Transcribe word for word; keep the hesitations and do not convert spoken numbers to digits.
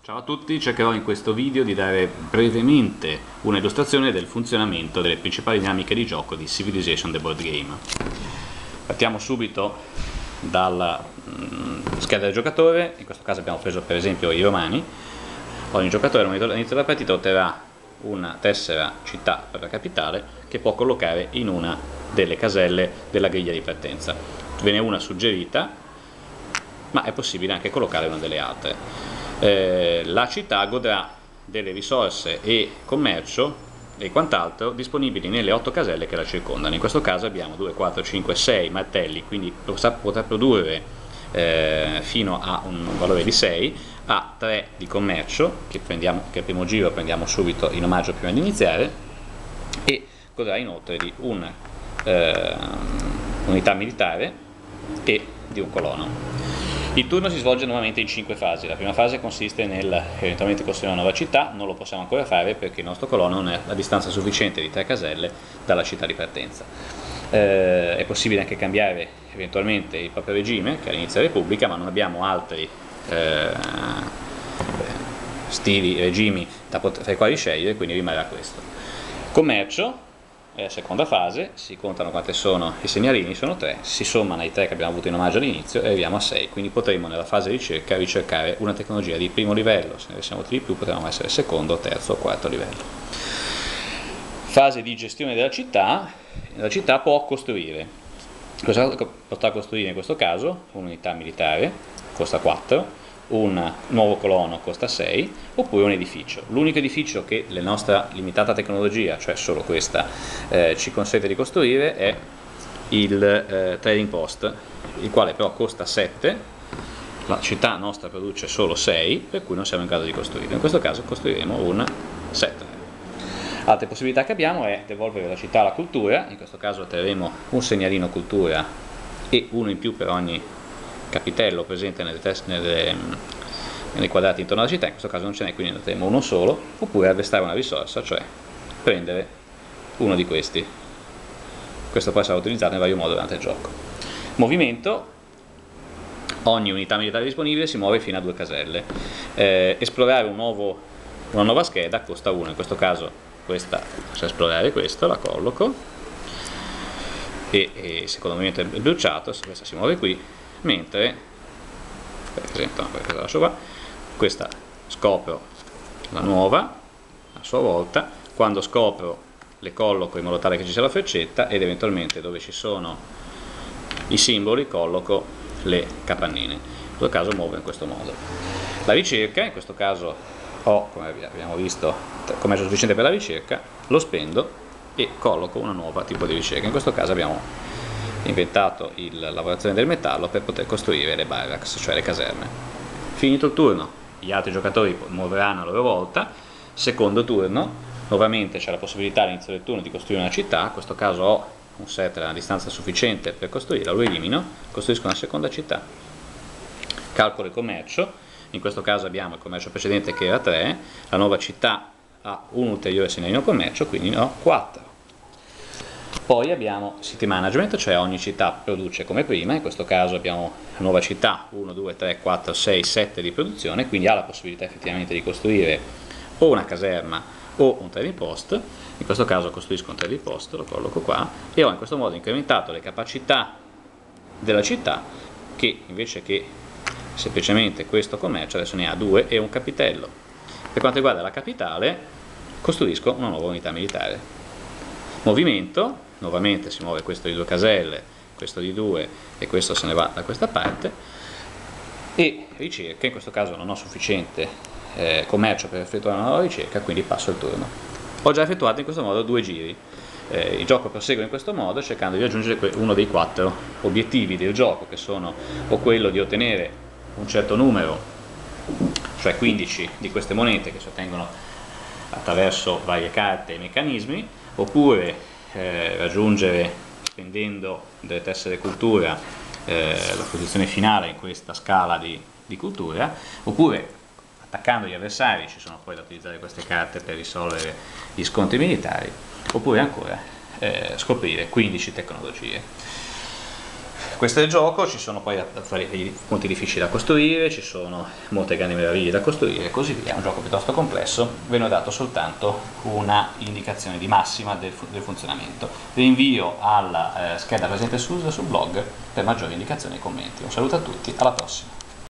Ciao a tutti, cercherò in questo video di dare brevemente un'illustrazione del funzionamento delle principali dinamiche di gioco di Civilization the Board Game. Partiamo subito dalla mh, scheda del giocatore. In questo caso abbiamo preso per esempio i romani. Ogni giocatore all'inizio della partita otterrà una tessera città per la capitale che può collocare in una delle caselle della griglia di partenza. Ve n'è una suggerita, ma è possibile anche collocare una delle altre. Eh, la città godrà delle risorse e commercio e quant'altro disponibili nelle otto caselle che la circondano. In questo caso abbiamo due, quattro, cinque, sei martelli, quindi potrà produrre eh, fino a un valore di sei, ha tre di commercio che, prendiamo, che al primo giro prendiamo subito in omaggio prima di iniziare, e godrà inoltre di una eh, unità militare e di un colono. Il turno si svolge nuovamente in cinque fasi. La prima fase consiste nel eventualmente costruire una nuova città. Non lo possiamo ancora fare perché il nostro colono non è a distanza sufficiente di tre caselle dalla città di partenza. Eh, è possibile anche cambiare eventualmente il proprio regime, che all'inizio della Repubblica, ma non abbiamo altri eh, stili, regimi da tra i quali scegliere, quindi rimarrà questo. Commercio è la seconda fase, si contano quante sono i segnalini, sono tre, si sommano ai tre che abbiamo avuto in omaggio all'inizio e arriviamo a sei, quindi potremo nella fase di ricerca ricercare una tecnologia di primo livello. Se ne avessimo avuti di più potremmo essere secondo, terzo o quarto livello. Fase di gestione della città. La città può costruire, cosa potrà costruire in questo caso? Un'unità militare, costa quattro, un nuovo colono costa sei, oppure un edificio. L'unico edificio che la nostra limitata tecnologia, cioè solo questa, eh, ci consente di costruire è il eh, trading post, il quale però costa sette, la città nostra produce solo sei, per cui non siamo in grado di costruire. In questo caso costruiremo un sette. Altre possibilità che abbiamo è devolvere la città alla cultura. In questo caso otterremo un segnalino cultura e uno in più per ogni capitello presente nelle, nelle, nei quadrati intorno alla città. In questo caso non ce n'è, quindi ne otterremo uno solo. Oppure arrestare una risorsa, cioè prendere uno di questi. Questo può essere utilizzato in vario modo durante il gioco. Movimento: ogni unità militare disponibile si muove fino a due caselle. Eh, esplorare un nuovo, una nuova scheda costa uno. In questo caso questa, posso esplorare questo, la colloco e, e il secondo movimento è bruciato, questa si muove qui, mentre per esempio, no, lascio qua, questa scopro la nuova a sua volta. Quando scopro le colloco in modo tale che ci sia la freccetta, ed eventualmente dove ci sono i simboli colloco le capannine. In questo caso muovo in questo modo. La ricerca, in questo caso ho, come abbiamo visto, commercio sufficiente per la ricerca, lo spendo e colloco una nuova tipo di ricerca. In questo caso abbiamo inventato la lavorazione del metallo per poter costruire le barracks, cioè le caserme. Finito il turno, gli altri giocatori muoveranno a loro volta. Secondo turno, nuovamente c'è la possibilità all'inizio del turno di costruire una città. In questo caso ho un set a una distanza sufficiente per costruirla, lo elimino, costruisco una seconda città. Calcolo il commercio. In questo caso abbiamo il commercio precedente che era tre, la nuova città ha un ulteriore segnalino commercio, quindi ne ho quattro. Poi abbiamo city management, cioè ogni città produce come prima. In questo caso abbiamo la nuova città, uno, due, tre, quattro, sei, sette di produzione, quindi ha la possibilità effettivamente di costruire o una caserma o un trading post. In questo caso costruisco un trading post, lo colloco qua, e ho in questo modo incrementato le capacità della città, che invece che semplicemente questo commercio adesso ne ha due e un capitello. Per quanto riguarda la capitale, costruisco una nuova unità militare. Movimento: nuovamente si muove questo di due caselle, questo di due e questo se ne va da questa parte. E ricerca: in questo caso non ho sufficiente eh, commercio per effettuare una nuova ricerca, quindi passo il turno. Ho già effettuato in questo modo due giri. Eh, il gioco prosegue in questo modo, cercando di raggiungere uno dei quattro obiettivi del gioco, che sono o quello di ottenere un certo numero, cioè quindici di queste monete che si ottengono attraverso varie carte e meccanismi, oppure eh, raggiungere, spendendo delle tessere cultura, eh, la posizione finale in questa scala di, di cultura, oppure attaccando gli avversari. Ci sono poi da utilizzare queste carte per risolvere gli scontri militari, oppure ancora eh, scoprire quindici tecnologie. Questo è il gioco, ci sono poi dei punti difficili da costruire, ci sono molte grandi meraviglie da costruire e così via. È un gioco piuttosto complesso, ve ne ho dato soltanto una indicazione di massima del, del funzionamento. Vi invio alla eh, scheda presente sul, sul blog per maggiori indicazioni e commenti. Un saluto a tutti, alla prossima!